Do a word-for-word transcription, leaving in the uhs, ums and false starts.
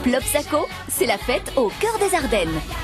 Plopsaco, c'est la fête au cœur des Ardennes.